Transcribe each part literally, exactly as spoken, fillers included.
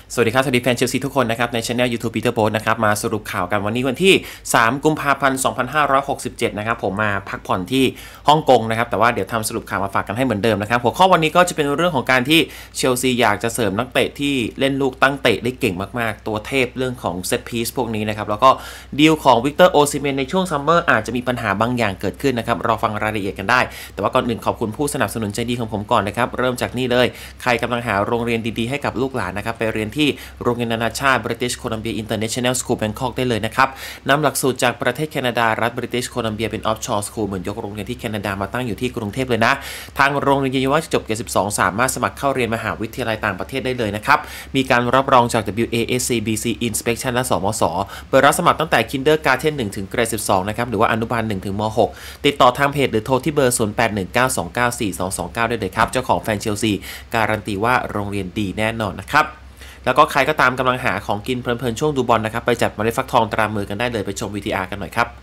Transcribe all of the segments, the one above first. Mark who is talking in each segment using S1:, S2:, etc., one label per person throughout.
S1: สวัสดีครับสวัสดีแฟนเชลซีทุกคนนะครับในช่อง YouTube ปีเตอร์โบ๊ทนะครับมาสรุปข่าวกันวันนี้วันที่สามกุมภาพันธ์สองพันห้าร้อยหกสิบเจ็ดนะครับผมมาพักผ่อนที่ฮ่องกงนะครับแต่ว่าเดี๋ยวทำสรุปข่าวมาฝากกันให้เหมือนเดิมนะครับหัวข้อวันนี้ก็จะเป็นเรื่องของการที่เชลซีอยากจะเสริมนักเตะที่เล่นลูกตั้งเตะได้เก่งมากๆตัวเทพเรื่องของเซตพีซพวกนี้นะครับแล้วก็ดีลของวิกเตอร์โอซิเมนในช่วงซัมเมอร์อาจจะมีปัญหาบางอย่างเกิดขึ้นนะครับรอฟังรายละเอียดกันได้แต่ว่าก่อนอื่นขอบคุณผู้สนับสนุนใจดีของผมก่อนนะครับเริ่มจากนี่เลยใครกำลังหาโรงเรียนดีๆให้กับลูกหลานนะครับไปเรียนที่โรงเรียนนานาชาติ British Columbia International School Bangkok ได้เลยนะครับนำหลักสูตรจากประเทศแคนาดารัฐ British Columbia เป็น Offshore School เหมือนยกโรงเรียนที่แคนาดามาตั้งอยู่ที่กรุงเทพเลยนะทางโรงเรียนยืนยันว่าจบเกรดสิบสองสามารถสมัครเข้าเรียนมหาวิทยาลัยต่างประเทศได้เลยนะครับมีการรับรองจาก ดับเบิลยู เอ เอส ซี บี ซี Inspection และ สมส.เปิดรับสมัครตั้งแต่ Kindergarten หนึ่งถึงเกรดสิบสองนะครับหรือว่าอนุบาลหนึ่งถึงม หกติดต่อทางเพจหรือโทรที่เบอร์ศูนย์ แปด หนึ่ง เก้า สอง เก้า สี่ สอง สอง เก้าได้เลยครับเจ้าของแฟนเชลซีการันตีว่าโรงเรียนดีแน่นอนนะครับแล้วก็ใครก็ตามกำลังหาของกินเพลินๆช่วงดูบอลนะครับไปจัดเมล็ดฟักทองตรามือกันได้เลยไปชม วี ที อาร์ กันหน่อยครับ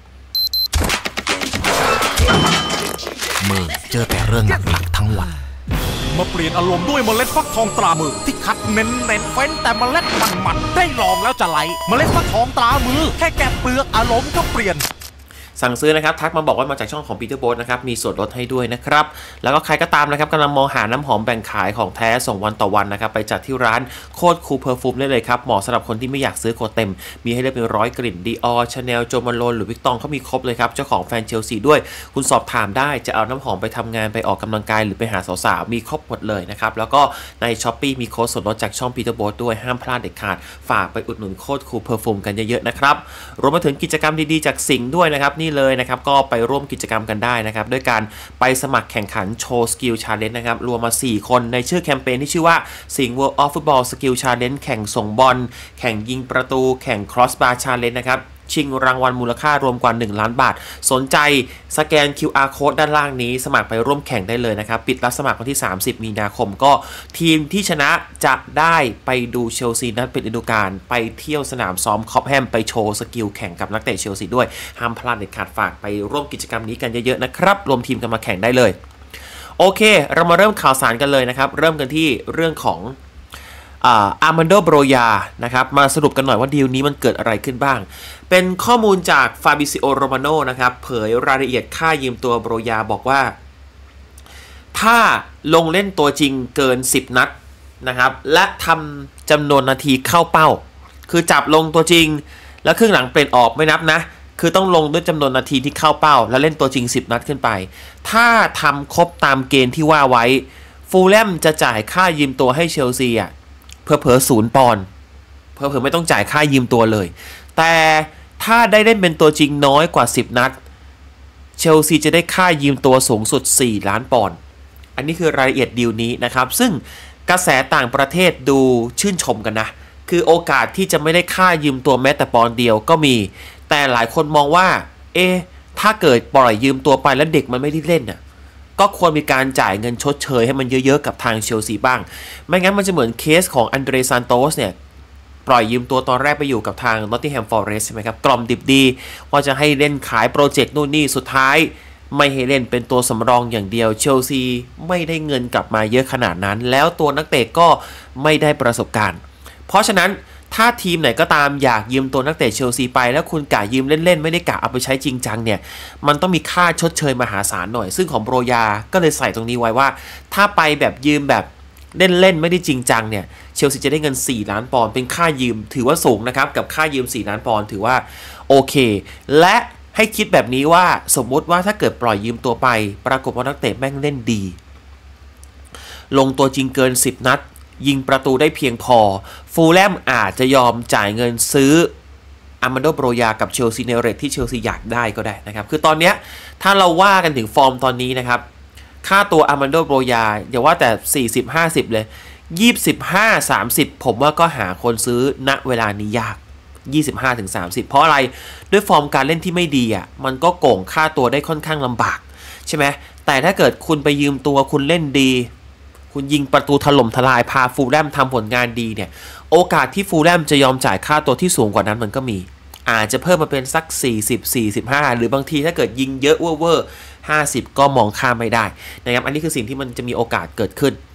S2: มือเจอแต่เรื่องหนักๆทั้งวัน
S3: มาเปลี่ยนอารมณ์ด้วยเมล็ดฟักทองตรามือที่คัดเน้นเน้นเฟ้นแต่เมล็ดมันๆได้ลองแล้วจะไหลเมล็ดฟักทองตรามือแค่แกะเปลือกอารมณ์ก็เปลี่ยน
S1: สั่งซื้อนะครับทักมาบอกว่ามาจากช่องของปีเตอร์โบ๊ทนะครับมีส่วนลดให้ด้วยนะครับแล้วก็ใครก็ตามนะครับกำลังมองหาน้ำหอมแบ่งขายของแท้ส่งวันต่อวันนะครับไปจัดที่ร้านโคตรคูลเพอร์ฟูมได้เลยครับเหมาะสำหรับคนที่ไม่อยากซื้อโคตรเต็มมีให้เลือกเป็นร้อยกลิ่นดีออร์ชาแนลโจมาโลนหรือวิกตองเขามีครบเลยครับเจ้าของแฟนเชลซีด้วยคุณสอบถามได้จะเอาน้ำหอมไปทำงานไปออกกำลังกายหรือไปหาสาวๆมีครบหมดเลยนะครับแล้วก็ใน Shopee มีโค้ดส่วนลดจากช่องปีเตอร์โบ๊ทด้วยห้ามพลาดเด็ดขาดฝากไปอุดหนุนโคตรคูลเพอร์ฟูมกันเยอะๆนะครับรวมไปถึงกิจกรรมดีๆจากสิงห์ด้วยนะครับนี่เลยนะครับก็ไปร่วมกิจกรรมกันได้นะครับด้วยการไปสมัครแข่งขันโชว์สกิลชาเลนจ์นะครับรวมมาสี่คนในชื่อแคมเปญที่ชื่อว่าสิงห์ World of Football Skill Challenge แข่งส่งบอลแข่งยิงประตูแข่ง Cross Bar Challenge นะครับชิงรางวัลมูลค่ารวมกว่าหนึ่งล้านบาทสนใจสแกน คิว อาร์ Code ด้านล่างนี้สมัครไปร่วมแข่งได้เลยนะครับปิดรับสมัครวันที่สามสิบมีนาคมก็ทีมที่ชนะจะได้ไปดูเชลซีนัดปิดฤดูกาลไปเที่ยวสนามซ้อมคอปแฮมไปโชว์สกิลแข่งกับนักเตะเชลซีด้วยห้ามพลาดเด็ดขาดฝากไปร่วมกิจกรรมนี้กันเยอะๆนะครับรวมทีมกันมาแข่งได้เลยโอเคเรามาเริ่มข่าวสารกันเลยนะครับเริ่มกันที่เรื่องของอาร์มันโด โบรยานะครับมาสรุปกันหน่อยว่าดีลนี้มันเกิดอะไรขึ้นบ้างเป็นข้อมูลจากฟาบิซิโอ โรมาโนนะครับเผยรายละเอียดค่ายืมตัวโบรยาบอกว่าถ้าลงเล่นตัวจริงเกินสิบนัดนะครับและทำจำนวนนาทีเข้าเป้าคือจับลงตัวจริงแล้วครึ่งหลังเปลี่ยนออกไม่นับนะคือต้องลงด้วยจำนวนนาทีที่เข้าเป้าแล้วเล่นตัวจริงสิบนัดขึ้นไปถ้าทำครบตามเกณฑ์ที่ว่าไว้ฟูลแลมจะจ่ายค่ายืมตัวให้เชลซีอ่ะเพื่อเผอศูนย์ปอนด์เพื่อเผอไม่ต้องจ่ายค่ายืมตัวเลยแต่ถ้าได้เล่นเป็นตัวจริงน้อยกว่าสิบนัดเชลซีจะได้ค่ายืมตัวสูงสุดสี่ล้านปอนด์อันนี้คือรายละเอียดดีลนี้นะครับซึ่งกระแสต่างประเทศดูชื่นชมกันนะคือโอกาสที่จะไม่ได้ค่ายืมตัวแม้แต่ปอนด์เดียวก็มีแต่หลายคนมองว่าเอ๊ะถ้าเกิดปล่อยยืมตัวไปแล้วเด็กมันไม่ได้เล่นน่ะก็ควรมีการจ่ายเงินชดเชยให้มันเยอะๆกับทางเชลซีบ้างไม่งั้นมันจะเหมือนเคสของอันเดรซานโตสเนี่ยปล่อยยืมตัวตอนแรกไปอยู่กับทางนอตติงแฮมฟอเรสต์ใช่ไหมครับกล่อมดิบดีว่าจะให้เล่นขายโปรเจกต์นู่นนี่สุดท้ายไม่ให้เล่นเป็นตัวสำรองอย่างเดียวเชลซีไม่ได้เงินกลับมาเยอะขนาดนั้นแล้วตัวนักเตะก็ไม่ได้ประสบการณ์เพราะฉะนั้นถ้าทีมไหนก็ตามอยากยืมตัวนักเตะเชลซีไปแล้วคุณกะยืมเล่นๆไม่ได้กะเอาไปใช้จริงจังเนี่ยมันต้องมีค่าชดเชยมหาศาลหน่อยซึ่งของโบรยาก็เลยใส่ตรงนี้ไว้ว่าถ้าไปแบบยืมแบบเล่นๆไม่ได้จริงจังเนี่ยเชลซีจะได้เงินสี่ล้านปอนด์เป็นค่ายืมถือว่าสูงนะครับกับค่ายืมสี่ล้านปอนด์ถือว่าโอเคและให้คิดแบบนี้ว่าสมมุติว่าถ้าเกิดปล่อยยืมตัวไปปรากฏว่านักเตะแม่งเล่นดีลงตัวจริงเกินสิบนัดยิงประตูได้เพียงพอฟูลแลมอาจจะยอมจ่ายเงินซื้ออาร์มันโด โบรยากับเชลซีในเรทที่เชลซีอยากได้ก็ได้นะครับคือตอนนี้ถ้าเราว่ากันถึงฟอร์มตอนนี้นะครับค่าตัวอาร์มันโด โบรยาอย่าว่าแต่สี่สิบ ห้าสิบเลยยี่สิบห้า สามสิบผมว่าก็หาคนซื้อณเวลานี้ยากยี่สิบห้าถึงสามสิบเพราะอะไรด้วยฟอร์มการเล่นที่ไม่ดีอ่ะมันก็โก่งค่าตัวได้ค่อนข้างลำบากใช่ไหมแต่ถ้าเกิดคุณไปยืมตัวคุณเล่นดีคุณยิงประตูถล่มทลายพาฟูลแลมทำผลงานดีเนี่ยโอกาสที่ฟูลแลมจะยอมจ่ายค่าตัวที่สูงกว่านั้นมันก็มีอาจจะเพิ่มมาเป็นสักสี่สิบ สี่สิบห้าหรือบางทีถ้าเกิดยิงเยอะเวอร์ห้าสิบก็มองข้ามไม่ได้นะครับอันนี้คือสิ่งที่มันจะมีโอกาสเกิดขึ้น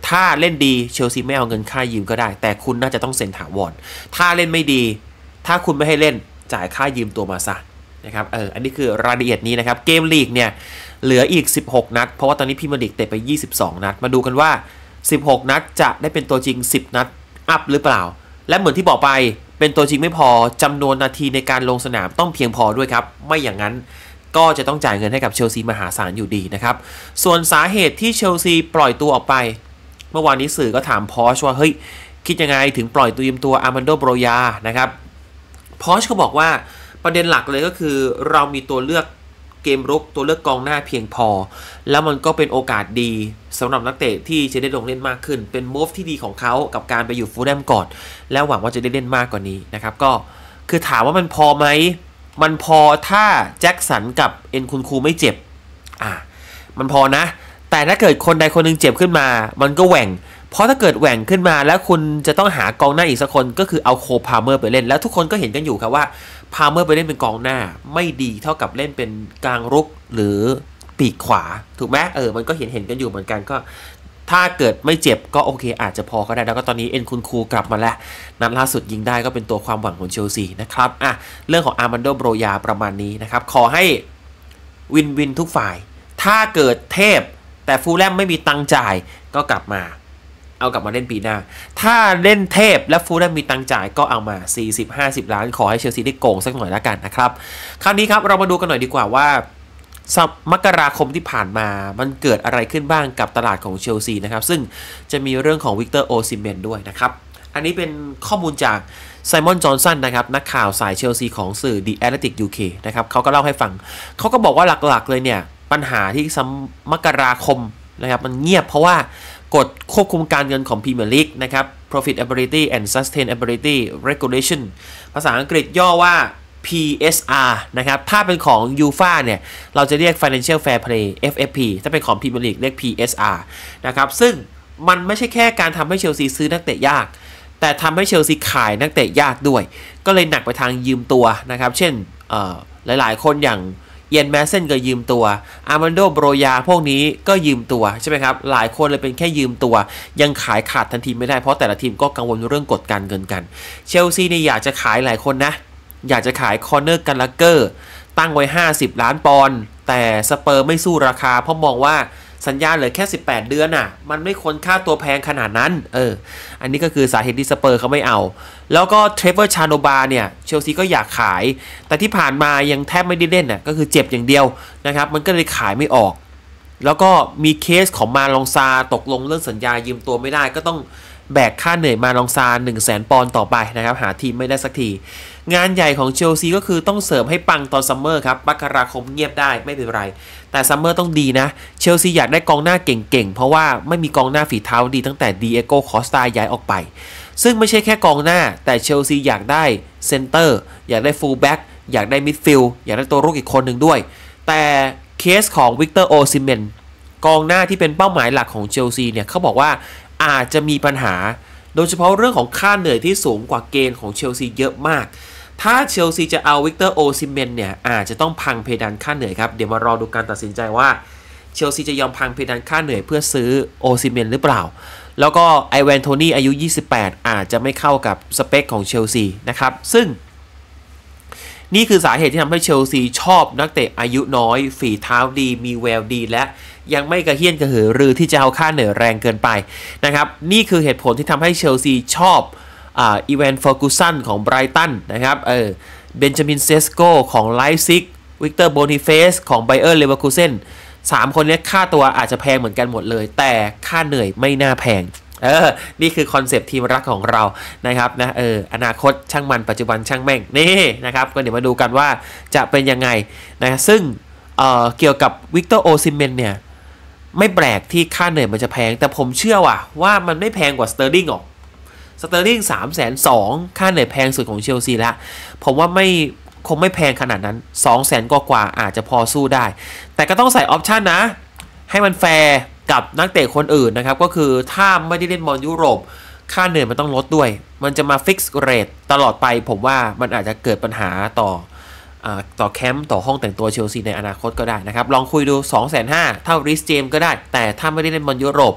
S1: ถ้าเล่นดีเชลซีไม่เอาเงินค่ายืมก็ได้แต่คุณน่าจะต้องเซ็นถาวรถ้าเล่นไม่ดีถ้าคุณไม่ให้เล่นจ่ายค่ายืมตัวมาซะนะครับเอออันนี้คือรายละเอียดนี้นะครับเกมลีกเนี่ยเหลืออีกสิบหกนัดเพราะว่าตอนนี้พรีเมียร์ลีกเตะไปยี่สิบสองนัดมาดูกันว่าสิบหกนัดจะได้เป็นตัวจริงสิบนัดอัพหรือเปล่าและเหมือนที่บอกไปเป็นตัวจริงไม่พอจำนวนนาทีในการลงสนามต้องเพียงพอด้วยครับไม่อย่างนั้นก็จะต้องจ่ายเงินให้กับเชลซีมหาศาลอยู่ดีนะครับส่วนสาเหตุที่เชลซีปล่อยตัวออกไปเมื่อวานนี้สื่อก็ถามพอชว่าเฮ้ยคิดยังไงถึงปล่อยตัวยืมตัวอาร์มันโด โบรยานะครับพอชเขาบอกว่าประเด็นหลักเลยก็คือเรามีตัวเลือกเกมรุกตัวเลือกกองหน้าเพียงพอแล้วมันก็เป็นโอกาสดีสำหรับนักเตะที่จะได้ลงเล่นมากขึ้นเป็นมูฟที่ดีของเขากับการไปอยู่ฟูลแลมก่อนแล้วหวังว่าจะได้เล่นมากกว่านี้นะครับก็คือถามว่ามันพอไหมมันพอถ้าแจ็คสันกับเอ็นคุณครูไม่เจ็บอ่ามันพอนะแต่ถ้าเกิดคนใดคนหนึ่งเจ็บขึ้นมามันก็แหว่งเพราะถ้าเกิดแหว่งขึ้นมาแล้วคุณจะต้องหากองหน้าอีกสักคนก็คือเอาโคพาเมอร์ไปเล่นแล้วทุกคนก็เห็นกันอยู่ครับว่าพาเมอร์ไปเล่นเป็นกองหน้าไม่ดีเท่ากับเล่นเป็นกลางรุกหรือปีกขวาถูกไหมเออมันก็เห็นเห็นกันอยู่เหมือนกันก็ถ้าเกิดไม่เจ็บก็โอเคอาจจะพอก็ได้แล้วก็ตอนนี้เอ็นคุณครูกลับมาแล้วนัดล่าสุดยิงได้ก็เป็นตัวความหวังของเชลซีนะครับอ่ะเรื่องของอาร์มันโด โบรยาประมาณนี้นะครับขอให้วินวินทุกฝ่ายถ้าเกิดเทพแต่ฟูลแลมไม่มีตังจ่ายก็กลับมาเอากลับมาเล่นปีหน้าถ้าเล่นเทพและฟูลแลมมีตังจ่ายก็เอามา สี่สิบห้าสิบ ล้านขอให้เชลซีได้โกงสักหน่อยแล้วกันนะครับคราวนี้ครับเรามาดูกันหน่อยดีกว่าว่าสัปมกราคมที่ผ่านมามันเกิดอะไรขึ้นบ้างกับตลาดของเชลซีนะครับซึ่งจะมีเรื่องของวิกเตอร์ โอซิเมนด้วยนะครับอันนี้เป็นข้อมูลจากไซมอน จอห์นสันนะครับนักข่าวสายเชลซีของสื่อ The Athletic ยู เค นะครับเขาก็เล่าให้ฟังเขาก็บอกว่าหลักๆเลยเนี่ยปัญหาที่สัปมกราคมนะครับมันเงียบเพราะว่ากฎควบคุมการเงินของพรีเมียร์ลีกนะครับ Profitability and Sustainability Regulation ภาษาอังกฤษย่อว่า พี เอส อาร์ นะครับถ้าเป็นของ ยูฟ่า เนี่ยเราจะเรียก Financial Fair Play เอฟ เอฟ พี ถ้าเป็นของพรีเมียร์ลีกเรียก พี เอส อาร์ นะครับซึ่งมันไม่ใช่แค่การทำให้เชลซีซื้อนักเตะยากแต่ทำให้เชลซีขายนักเตะยากด้วยก็เลยหนักไปทางยืมตัวนะครับเช่นหลายๆคนอย่างเอียนแมสเซนก็ยืมตัวอาร์มันโด โบรยาพวกนี้ก็ยืมตัวใช่ไหมครับหลายคนเลยเป็นแค่ยืมตัวยังขายขาดทันทีไม่ได้เพราะแต่ละทีมก็กังวลเรื่องกฎการเงินกันเชลซีเนี่ยอยากจะขายหลายคนนะอยากจะขายคอนเนอร์ กัลลาเกอร์ตั้งไว้ห้าสิบล้านปอนด์แต่สเปอร์ไม่สู้ราคาเพราะมองว่าสัญญาเหลือแค่สิบแปดเดือนอ่ะมันไม่ควรค่าตัวแพงขนาดนั้นเอออันนี้ก็คือสาเหตุที่สเปอร์เขาไม่เอาแล้วก็เทรเวอร์ ชาโนบาเนี่ยเชลซีก็อยากขายแต่ที่ผ่านมายังแทบไม่ได้เล่นน่ะก็คือเจ็บอย่างเดียวนะครับมันก็เลยขายไม่ออกแล้วก็มีเคสของมาลองซาตกลงเรื่องสัญญายืมตัวไม่ได้ก็ต้องแบกค่าเหนื่อยมาลองซา หนึ่งแสน ปอนด์ต่อไปนะครับหาทีมไม่ได้สักทีงานใหญ่ของเชลซีก็คือต้องเสริมให้ปังตอนซัมเมอร์ครับมกราคมเงียบได้ไม่เป็นไรแต่ซัมเมอร์ต้องดีนะเชลซีอยากได้กองหน้าเก่งๆเพราะว่าไม่มีกองหน้าฝีเท้าดีตั้งแต่ดีเอโก คอสตาย้ายออกไปซึ่งไม่ใช่แค่กองหน้าแต่เชลซีอยากได้เซนเตอร์อยากได้ฟูลแบ็กอยากได้มิดฟิลด์อยากได้ตัวรุกอีกคนหนึ่งด้วยแต่เคสของวิกเตอร์ โอซิเมนกองหน้าที่เป็นเป้าหมายหลักของเชลซีเนี่ยเขาบอกว่าอาจจะมีปัญหาโดยเฉพาะเรื่องของค่าเหนื่อยที่สูงกว่าเกณฑ์ของเชลซีเยอะมากถ้าเชลซีจะเอาวิกเตอร์ โอซิเมนเนี่ยอาจจะต้องพังเพดานค่าเหนื่อยครับเดี๋ยวมารอดูการตัดสินใจว่าเชลซีจะยอมพังเพดานค่าเหนื่อยเพื่อซื้อโอซิเมนหรือเปล่าแล้วก็ไอแวนโทนี่อายุยี่สิบแปดอาจจะไม่เข้ากับสเปคของเชลซีนะครับซึ่งนี่คือสาเหตุที่ทำให้เชลซีชอบนักเตะอายุน้อยฝีเท้าดีมีแววดีและยังไม่กระเฮี้ยนกระหือรือที่จะเอาค่าเหนื่อยแรงเกินไปนะครับนี่คือเหตุผลที่ทำให้เชลซีชอบอีแวนเฟอร์กูสันของไบรตันนะครับเออเบนจามินเซสโกของไลป์ซิกวิกเตอร์โบนิเฟสของไบเออร์เลเวอร์คูเซนสามคนนี้ค่าตัวอาจจะแพงเหมือนกันหมดเลยแต่ค่าเหนื่อยไม่น่าแพงเออนี่คือคอนเซปต์ทีมรักของเรานะครับนะเอออนาคตช่างมันปัจจุบันช่างแม่งนี่นะครับก็เดี๋ยวมาดูกันว่าจะเป็นยังไงนะซึ่งเอ่อเกี่ยวกับวิกเตอร์ โอซิเมนเนี่ยไม่แปลกที่ค่าเหนื่อยมันจะแพงแต่ผมเชื่อว่ะว่ามันไม่แพงกว่าสเตอร์ลิงหรอกสเตอร์ลิง สามแสนสองหมื่น ค่าเหนื่อยแพงสุดของเชลซีแล้วผมว่าไม่คงไม่แพงขนาดนั้น สองแสน กว่าๆอาจจะพอสู้ได้แต่ก็ต้องใส่ออปชั่นนะให้มันแฟร์กับนักเตะคนอื่นนะครับก็คือถ้าไม่ได้เล่นบอลยุโรปค่าเหนื่อยมันต้องลดด้วยมันจะมาฟิกซ์เรทตลอดไปผมว่ามันอาจจะเกิดปัญหาต่อต่อแคมป์ต่อห้องแต่งตัวเชลซีในอนาคตก็ได้นะครับลองคุยดู สองแสนห้าหมื่น เท่าริสเจมก็ได้แต่ถ้าไม่ได้เล่นบอลยุโรป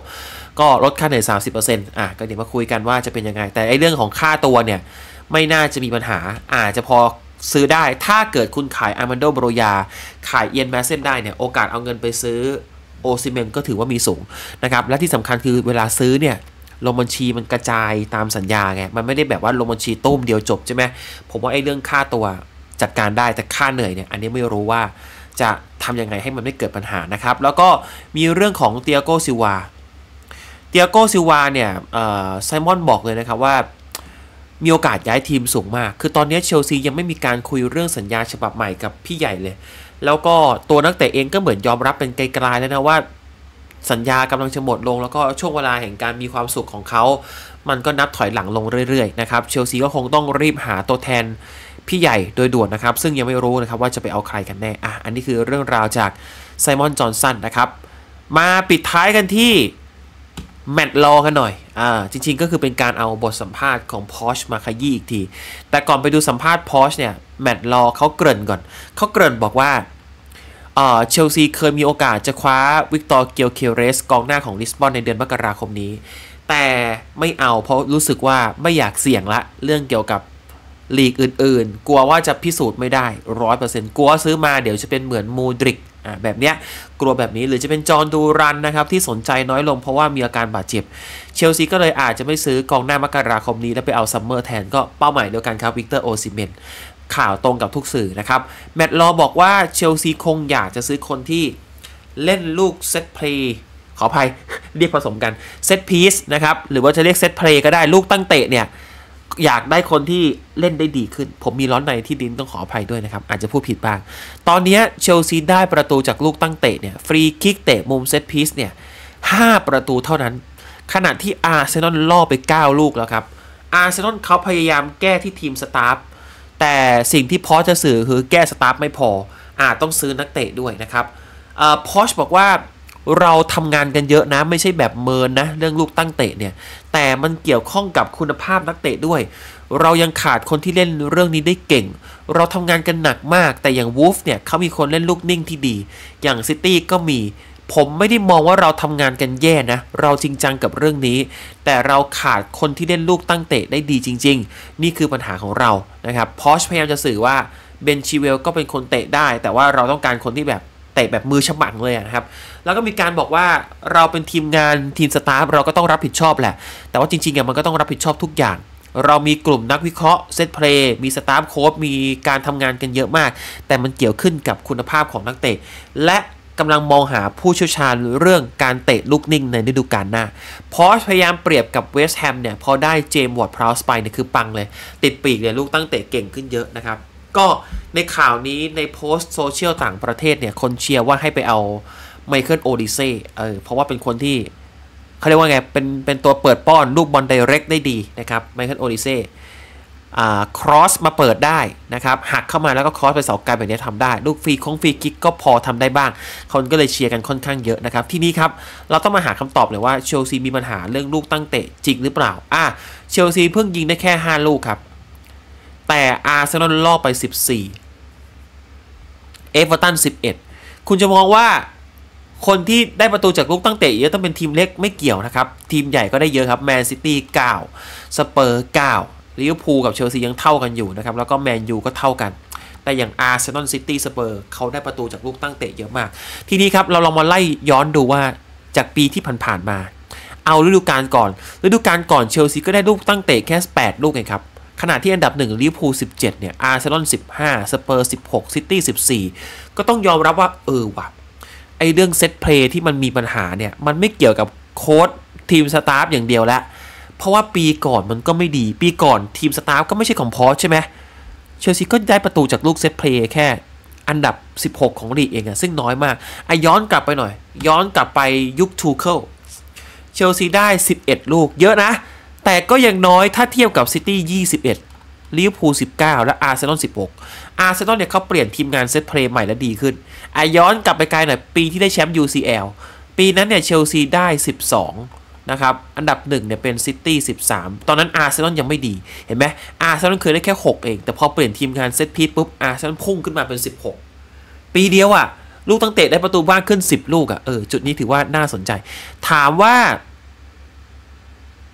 S1: ก็ลดค่าเหนื่อย สามสิบเปอร์เซ็นต์ อ่ะก็เดี๋ยวมาคุยกันว่าจะเป็นยังไงแต่ไอ้เรื่องของค่าตัวเนี่ยไม่น่าจะมีปัญหาอาจจะพอซื้อได้ถ้าเกิดคุณขายอาร์มันโด โบรยาขายเอียน แมสเซนได้เนี่ยโอกาสเอาเงินไปซื้อโอซิเมนก็ถือว่ามีสูงนะครับและที่สำคัญคือเวลาซื้อเนี่ยลงบัญชีมันกระจายตามสัญญาไงมันไม่ได้แบบว่าลงบัญชีตุ้มเดียวจบใช่ไหมผมว่าไอ้เรื่องค่าตัวจัดการได้แต่ค่าเหนื่อยเนี่ยอันนี้ไม่รู้ว่าจะทำยังไงให้มันไม่เกิดปัญหานะครับแล้วก็มีเรื่องของเตียโกซิลวาเตียโกซิลวาเนี่ยไซมอนบอกเลยนะครับว่ามีโอกาสย้ายทีมสูงมากคือตอนนี้เชลซียังไม่มีการคุยเรื่องสัญญาฉบับใหม่กับพี่ใหญ่เลยแล้วก็ตัวนักเตะเองก็เหมือนยอมรับเป็นไกลๆแล้วนะว่าสัญญากำลังจะหมดลงแล้วก็ช่วงเวลาแห่งการมีความสุขของเขามันก็นับถอยหลังลงเรื่อยๆนะครับเชลซีก็คงต้องรีบหาตัวแทนพี่ใหญ่โดยด่วนนะครับซึ่งยังไม่รู้นะครับว่าจะไปเอาใครกันแน่อ่ะอันนี้คือเรื่องราวจากไซมอนจอห์นสันนะครับมาปิดท้ายกันที่แมตต์ลอกันหน่อยอ่าจริงๆก็คือเป็นการเอาบทสัมภาษณ์ของพอชมาขยี้อีกทีแต่ก่อนไปดูสัมภาษณ์พอชเนี่ยแมตต์ลอเขาเกริ่นก่อนเขาเกริ่นบอกว่าเอ่อเชลซีเคยมีโอกาสจะคว้าวิกตอร์เกียวเคเรสกองหน้าของลิสบอนในเดือนมกราคมนี้แต่ไม่เอาเพราะรู้สึกว่าไม่อยากเสี่ยงละเรื่องเกี่ยวกับลีกอื่นๆกลัวว่าจะพิสูจน์ไม่ได้ ร้อยเปอร์เซ็นต์ กลัวซื้อมาเดี๋ยวจะเป็นเหมือนมูดริกอ่าแบบเนี้ยกลัวแบบนี้หรือจะเป็นจอห์นดูรันนะครับที่สนใจน้อยลงเพราะว่ามีอาการบาดเจ็บเชลซีก็เลยอาจจะไม่ซื้อกองหน้ามกราคมนี้แล้วไปเอาซัมเมอร์แทนก็เป้าหมายเดียวกันครับวิกเตอร์โอซิเมนข่าวตรงกับทุกสื่อนะครับแมตต์ลอบอกว่าเชลซีคงอยากจะซื้อคนที่เล่นลูกเซตเพลย์ขออภัย เรียกผสมกันเซตพีซนะครับหรือว่าจะเรียกเซตเพลย์ก็ได้ลูกตั้งเตะเนี่ยอยากได้คนที่เล่นได้ดีขึ้นผมมีร้อนในที่ดินต้องขออภัยด้วยนะครับอาจจะพูดผิดบ้างตอนนี้เชลซีได้ประตูจากลูกตั้งเตะเนี่ยฟรีคิกเตะมุมเซตพีซเนี่ยห้าประตูเท่านั้นขณะที่อาร์เซนอลล่อไปเก้าลูกแล้วครับอาร์เซนอลเขาพยายามแก้ที่ทีมสตาฟแต่สิ่งที่พอจะสื่อคือแก้สตาฟไม่พออาจต้องซื้อนักเตะด้วยนะครับพอชบอกว่าเราทำงานกันเยอะนะไม่ใช่แบบเมินนะเรื่องลูกตั้งเตะเนี่ยแต่มันเกี่ยวข้องกับคุณภาพนักเตะด้วยเรายังขาดคนที่เล่นเรื่องนี้ได้เก่งเราทำงานกันหนักมากแต่อย่างวูฟเนี่ยเขามีคนเล่นลูกนิ่งที่ดีอย่างซิตี้ก็มีผมไม่ได้มองว่าเราทำงานกันแย่นะเราจริงจังกับเรื่องนี้แต่เราขาดคนที่เล่นลูกตั้งเตะได้ดีจริงๆนี่คือปัญหาของเรานะครับพอชพยายามจะสื่อว่าเบนชิเวลก็เป็นคนเตะได้แต่ว่าเราต้องการคนที่แบบเตะแบบมือฉมังเลยนะครับแล้วก็มีการบอกว่าเราเป็นทีมงานทีมสตาฟเราก็ต้องรับผิดชอบแหละแต่ว่าจริงๆอ่ะมันก็ต้องรับผิดชอบทุกอย่างเรามีกลุ่มนักวิเคราะห์เซตเพลย์มีสตาฟโค้ชมีการทำงานกันเยอะมากแต่มันเกี่ยวขึ้นกับคุณภาพของนักเตะและกำลังมองหาผู้เชี่ยวชาญเรื่องการเตะลูกนิ่งในฤดูกาลหน้าพอพยายามเปรียบกับเวสต์แฮมเนี่ยพอได้เจมส์วอร์ดพราวส์ไปเนี่ยคือปังเลยติดปีกเนี่ยลูกตั้งเตะเก่งขึ้นเยอะนะครับก็ในข่าวนี้ในโพสต์โซเชียลต่างประเทศเนี่ยคนเชียร์ว่าให้ไปเอาไมเคิลโอดิเซ่เออเพราะว่าเป็นคนที่เขาเรียกว่าไงเป็นเป็นตัวเปิดป้อนลูกบอลไดเรกได้ดีนะครับไมเคิลโอดิเซ่อ่าครอสมาเปิดได้นะครับหักเข้ามาแล้วก็ครอสไปเสาไกลแบบนี้ทำได้ลูกฟรีของฟรีคิกก็พอทำได้บ้างคนก็เลยเชียร์กันค่อนข้างเยอะนะครับที่นี้ครับเราต้องมาหาคำตอบเลยว่าเชลซีมีปัญหาเรื่องลูกตั้งเตะจริงหรือเปล่าอ่ะเชลซีเพิ่งยิงได้แค่ห้าลูกครับแต่อาร์เซนอลล่อไปสิบสี่เอเวอร์ตันสิบเอ็ดคุณจะมองว่าคนที่ได้ประตูจากลูกตั้งเตะเยอะต้องเป็นทีมเล็กไม่เกี่ยวนะครับทีมใหญ่ก็ได้เยอะครับแมนซิตี้เก้าสเปอร์เก้าลิเวอร์พูลกับเชลซียังเท่ากันอยู่นะครับแล้วก็แมนยูก็เท่ากันแต่อย่างอาร์เซนอลซิตี้สเปอร์เขาได้ประตูจากลูกตั้งเตะเยอะมากทีนี้ครับเราลองมาไล่ย้อนดูว่าจากปีที่ผ่านๆมาเอาฤดูกาลก่อนฤดูกาลก่อนเชลซีก็ได้ลูกตั้งเตะแค่แปดลูกเองครับขณะที่อันดับหนึ่งลิเวอร์พูลสิบเจ็ดเนี่ยอาร์เซนอลสิบห้าสเปอร์สิบหกซิตี้สิบสี่ก็ต้องยอมรับว่าเออว่ะไอเรื่องเซตเพลย์ที่มันมีปัญหาเนี่ยมันไม่เกี่ยวกับโค้ชทีมสตาฟอย่างเดียวละเพราะว่าปีก่อนมันก็ไม่ดีปีก่อนทีมสตาฟก็ไม่ใช่ของพอชใช่ไหมเชลซีก็ได้ประตูจากลูกเซตเพลย์แค่อันดับสิบหกของลีกเองอะซึ่งน้อยมากไอย้อนกลับไปหน่อยย้อนกลับไปยุคทูเคิลเชลซีได้สิบเอ็ดลูกเยอะนะแต่ก็ยังน้อยถ้าเทียบกับซิตี้ยี่สิบเอ็ดลิเวอร์พูลสิบเก้าและอาร์เซนอลสิบหกอาร์เซนอลเนี่ยเขาเปลี่ยนทีมงานเซตเพลย์ใหม่และดีขึ้นไอย้อนกลับไปไกลหน่อยปีที่ได้แชมป์ ยู ซี แอล ปีนั้นเนี่ยเชลซีได้สิบสองนะครับอันดับหนึ่งเนี่ยเป็นซิตี้สิบสามตอนนั้นอาร์เซนอลยังไม่ดีเห็นไหมอาร์เซนอลเคยได้แค่หกเองแต่พอเปลี่ยนทีมงานเซตพีซปุ๊บอาร์เซนอลพุ่งขึ้นมาเป็นสิบหกปีเดียวอะลูกตั้งเตะได้ประตูบ้านขึ้นสิบลูกอะเออจุดนี้ถือว่าน่าสนใจถามว่า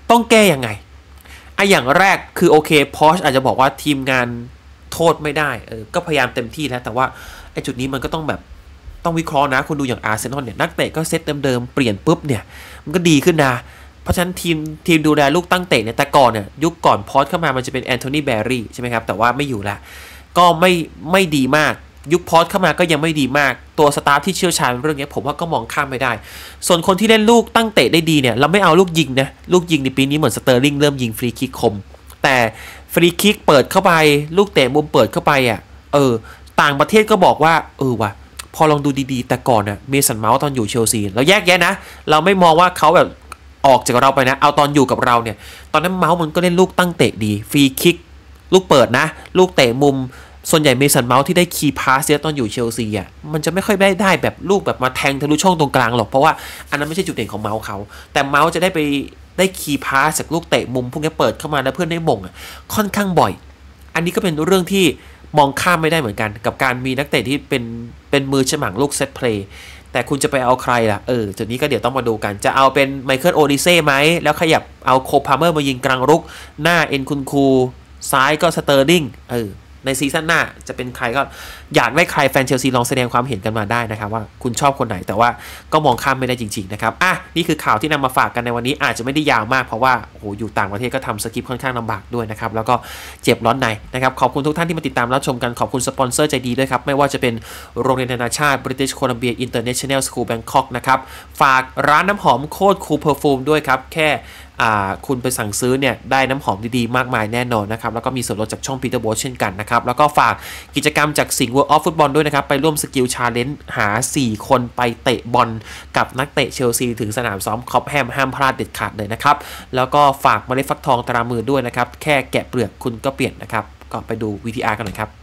S1: ต้องแก้ยังไงไอ้อย่างแรกคือโอเคพอชอาจจะบอกว่าทีมงานโทษไม่ได้เออก็พยายามเต็มที่แล้วแต่ว่าไอ้จุดนี้มันก็ต้องแบบต้องวิเคราะห์นะคุณดูอย่างอาร์เซนอลเนี่ยนักเตะก็เซตเดิมๆเปลี่ยนปุ๊บเนี่ยมันก็ดีขึ้นนะเพราะฉะนั้นทีมทีมดูแลลูกตั้งเตะเนี่ยแต่ก่อนเนี่ยยุคก่อนพอชเข้ามามันจะเป็นแอนโทนีแบร์รี่ใช่ไหมครับแต่ว่าไม่อยู่ละก็ไม่ไม่ดีมากยุคพอชเข้ามาก็ยังไม่ดีมากตัวสตาฟที่เชี่ยวชาญเรื่องนี้ผมว่าก็มองข้ามไม่ได้ส่วนคนที่เล่นลูกตั้งเตะได้ดีเนี่ยเราไม่เอาลูกยิงนะลูกยิงในปีนี้เหมือนสเตอร์ลิงเริ่มยิงฟรีคิกคมแต่ฟรีคิกเปิดเข้าไปลูกเตะมุมเปิดเข้าไปอ่ะเออต่างประเทศก็บอกว่าเออว่ะพอลองดูดีๆแต่ก่อนน่ะเมสันเมาส์ตอนอยู่เชลซีเราแยกแยะนะเราไม่มองว่าเขาแบบออกจากเราไปนะเอาตอนอยู่กับเราเนี่ยตอนนั้นเมาส์มันก็เล่นลูกตั้งเตะดีฟรีคิกลูกเปิดนะลูกเตะมุมส่วนใหญ่เมสันเมาส์ที่ได้คีย์พาสเนี่ยตอนอยู่เชลซีอ่ะมันจะไม่ค่อยได้ได้แบบลูกแบบมาแทงทะลุช่องตรงกลางหรอกเพราะว่าอันนั้นไม่ใช่จุดเด่นของเมาส์เขาแต่เมาส์จะได้ไปได้คีย์พาสจากลูกเตะมุมพวกนี้เปิดเข้ามาแล้วเพื่อนได้มงอ่ะค่อนข้างบ่อยอันนี้ก็เป็นเรื่องที่มองข้ามไม่ได้เหมือนกันกับการมีนักเตะที่เป็นเป็นมือฉมังลูกเซตเพลย์แต่คุณจะไปเอาใครล่ะเออจุดนี้ก็เดี๋ยวต้องมาดูกันจะเอาเป็นไมเคิลโอดิเซ่ไหมแล้วขยับเอาโคพาเมอร์มายิงกลางรุกหน้าเอ็นคุนคูซ้ายก็สเตอร์ลิงเออในซีซั่นหน้าจะเป็นใครก็อยากได้ใครแฟนเชลซีลองแสดงความเห็นกันมาได้นะครับว่าคุณชอบคนไหนแต่ว่าก็มองข้ามไม่ได้จริงๆนะครับอ่ะนี่คือข่าวที่นำมาฝากกันในวันนี้อาจจะไม่ได้ยาวมากเพราะว่าโอ้โหอยู่ต่างประเทศก็ทำสคริปต์ค่อนข้างลำบากด้วยนะครับแล้วก็เจ็บร้อนในนะครับขอบคุณทุกท่านที่มาติดตามรับชมกันขอบคุณสปอนเซอร์ใจดีด้วยครับไม่ว่าจะเป็นโรงเรียนนานาชาติ British Columbia International School Bangkok นะครับฝากร้านน้ำหอมโคตรคูลเพอร์ฟูมด้วยครับแค่คุณไปสั่งซื้อเนี่ยได้น้ำหอมดีๆมากมายแน่นอนนะครับแล้วก็มีส่วนลดจากช่องปีเตอร์โบ๊ทเช่นกันนะครับแล้วก็ฝากกิจกรรมจากสิงห์ World of Football ด้วยนะครับไปร่วมสกิลชาเลนจ์หาสี่คนไปเตะบอลกับนักเตะเชลซีถึงสนามซ้อมคอปแฮมห้ามพลาดเด็ดขาดเลยนะครับแล้วก็ฝากเมล็ดฟักทองตรามือด้วยนะครับแค่แกะเปลือกคุณก็เปลี่ยนนะครับก็ไปดู วี ที อาร์ กันหน่อยครับ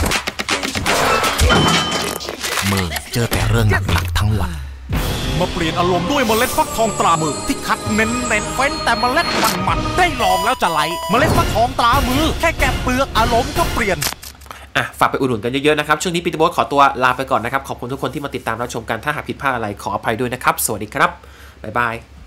S2: มือเจอแต่เรื่องหนักๆทั้งวัน
S3: มาเปลี่ยนอารมณ์ด้วยเมล็ดฟักทองตรามือที่คัดเน้นเน้นเฟ้นแต่เมล็ดมันๆได้ลองแล้วจะไหลเมล็ดฟักทองตรามือแค่แกะเปลือกอารมณ์ก็เปลี่ยน
S1: อ่ะฝากไปอุดหนุนกันเยอะๆนะครับช่วงนี้ปีเตอร์โบ๊ทขอตัวลาไปก่อนนะครับขอบคุณทุกคนที่มาติดตามรับชมกันถ้าหากผิดพลาดอะไรขออภัยด้วยนะครับสวัสดีครับบ๊ายบาย